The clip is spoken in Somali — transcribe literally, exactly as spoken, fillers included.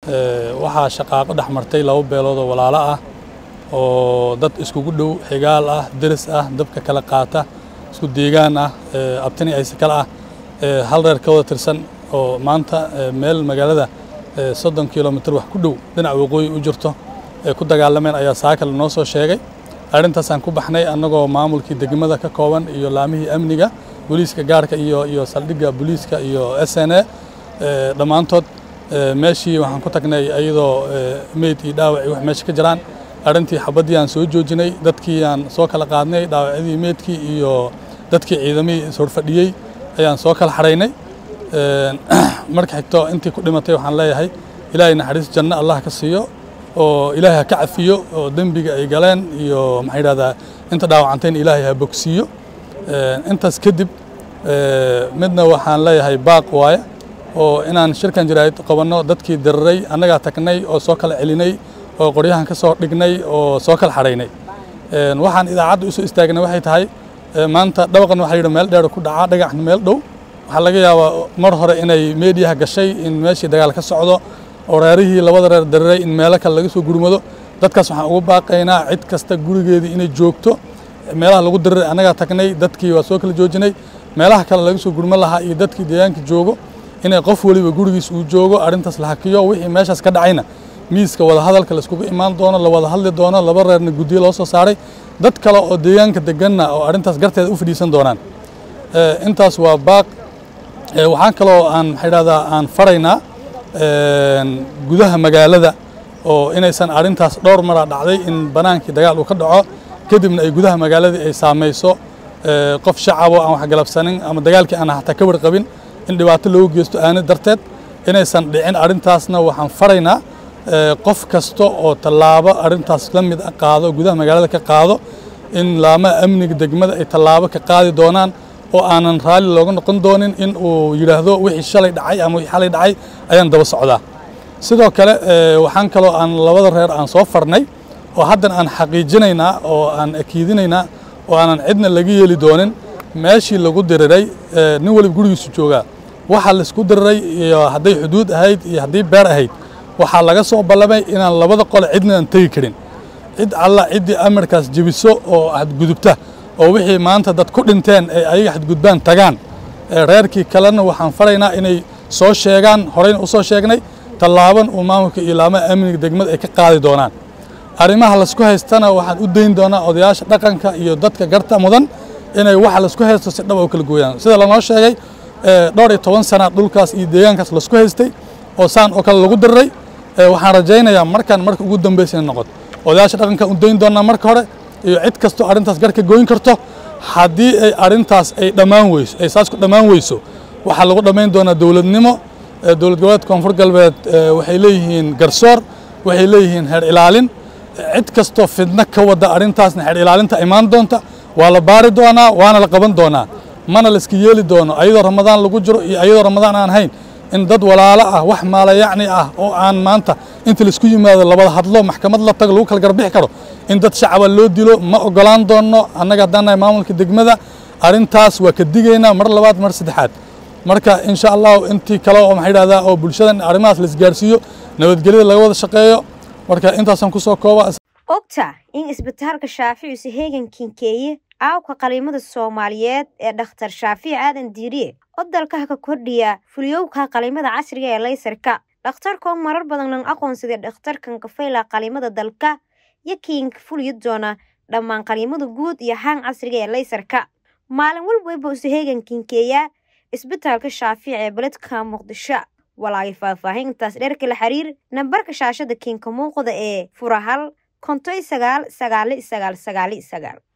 waxaa shaqaaqo dhaxmartay laba beelood oo walaalo ah oo dad iskugu dhow xigaal ah deris ah dabka kala qaata isku deegaan ah abtani ay kala ah hal reer ka wada tirsan oo maanta meel magaalada soddon kiiloomitir wax ku dhow dhinaca waqooyi u jirto ku dagaalameen ayaa saakal noo soo sheegay arrintaas aan ku baxnay annagoo maamulkii degmada ka kooban iyo laamihii amniga booliiska gaarka iyo iyo saldhigga booliiska iyo S N A dhammaantood meeshii waxaan ku tagnay ayadoo meyd iyo dhaawac wax meesha ka jiraan arrintii xabadii aan soo joojinay dadkii aan soo kala qaadnay dhaawacyadii meydkii iyo dadkii ciidamada soo fadhiyay ayaan soo kala xareynay marka xigto intii ku dhimatay waxaan leeyahay ilaahay naxariis janno Allah ka siiyo oo ilaahay ka cafiyo oo dambiga ay galeen iyo maxay raada inta dhaawacanteen ilaahay ha bogsiyo intaas kadib midna waxaan leeyahay baaq waaye oo inaan shirkan jiraayad qabanno dadkii diraray annaga tagnay oo soo kala celinay oo qoryahan ka soo dhignay oo soo kala xareynay waxaan idaacadda u soo istaagnay waxay tahay maanta dhawaqan waxa yiri meel dheer ku dhaca dhagaxna meel dhow waxa laga yaabaa mar hore inay meediyaha gashay in meeshii dagaal ka socdo oo reerihii labada reer diraray in meel kale laga soo gurmado dadkaas waxaan ugu baaqaynaa cid kasta gurigeedii inay joogto meelaha lagu diraray annaga tagnay dadkii waa soo kala joojinay meelaha kale laga soo gurman lahaa iyo dadkii deegaanka joogo inay qof waliba gurigiis uu joogo arrintaas la hakiyo wixii meeshaas ka dhacayna miiska wada hadalka la isku imaan doono la wada hadli doono laba reerna guddiyo loo soo saaray dad kale oo deegaanka deganna oo arrintaas garteeda u fadhiisan doonaan intaas waa baaq waxaan kaloo aan maxay dhahdaa aan faraynaa gudaha magaalada oo inaysan arrintaas dhowr mar dhacday in banaankii dagaal uu ka dhaco kadibna ay gudaha magaalada ay saameyso qof shacab oo aan wax galabsanin ama dagaalkii aan hataa ka warqabin in dhibaato loo geysto aanad darteed inaysan dhicin arrintaasna waxaan faraynaa qof kasta oo tallaabo arrintaas la mid ah qaado gudaha magaalada ka qaado in laamaha amniga degmada ay tallaabo ka qaadi doonaan oo aanan raali looga noqon doonin in uu yiraahdo wixii shalay dhacay ama wixii xalay dhacay ayaan daba socdaa sidoo kale waxaan kaloo aan labada reer aan soo farnay oo haddan aan xaqiijinaynaa oo aan akiidinaynaa oo aanan cidna laga yeeli doonin meeshii lagu diriray nin waliba gurigiisu joogaa waxa la isku diriray iyo hadday xuduud ahayd iyo haddii beer ahayd waxaa laga soo ballamay inaan labada qole cidna aan tegi karin cid alla ciddii amarkaas jebiso oo xadgudubta oo wixii maanta dad ku dhinteen ee ayaga xadgudbaan tagaan reerkii kalena waxaan faraynaa inay soo sheegaan horeyna u soo sheegnay tallaaban uu maamulka iyo laamaha amniga degmada ay ka qaadi doonaan arrimaha laisku haystana waxaan u dayn doonaa odayaasha dhaqanka iyo dadka garta mudan inay waxa laisku haysto si dhab u kala gooyaan sida lanoo sheegay dhowr iyo toban sana dhulkaas iyo deegaankaas laisku haystay oo saan oo kale lagu diriray waxaan rajaynayaa markaan marka ugu dambeysay noqoto odayaasha dhaqanka u dayn doonaa marka hore iyo cid kastoo arrintaas garka gooyn karto haddii ay arrintaas ay dhammaan weyso ay saas ku dhammaan weyso waxaa lagu dhammayn doonaa dowladnimo dowlad goboleedka koonfur galbeed waxay leeyihiin garsoor waxay leeyihiin heer ilaalin cid kastoo fidna ka wada arrintaasna heer ilaalinta imaan doonta waa la baari doonaa waana la qaban doonaa mana la iska yeeli doono ayadoo ramadaan lagu jiro iyo ayadoo ramadaan aan hayn in dad walaalo ah wax maala yacni ah oo aan maanta inta la isku yimaado labada hadlo maxkamad la tago lagu kala garbixi karo in dad shacaba loo dilo ma ogolaan doono annaga haddaan nahay maamulka degmada arrintaas waa ka digaynaa mar labaad mar saddexaad marka insha allahu intii kale oo maxay dhahdaa oo bulshadan arrimahaas la isgaarsiiyo nabadgelyada laga wada shaqeeyo marka intaasaan kusoo kooba ogta in isbitaalka Shaafici uu heegan kinkeeye aawka qaliimada Soomaaliyeed ee dhakhtar Shaafici aadan diiriye oo dalka ka kordhiya fuliyowka qaliimada casriga ee laysarka dhakhtarka marar badan lan aqoonsiga dhakhtarkan ka fayla qaliimada dalka yakiin fuliyo doona dhammaan qaliimada guud iyo haan casriga ee laysarka maalin walba uu heegan kinkeeya isbitaalka Shaafici ee baledka Muqdisho walaay faahfaahintaas dheerka la xiriir nambarka shaashada kiinka muuqda ee furahal konton iyo sagaal sagaal iyo sagaal sagaal iyo sagaal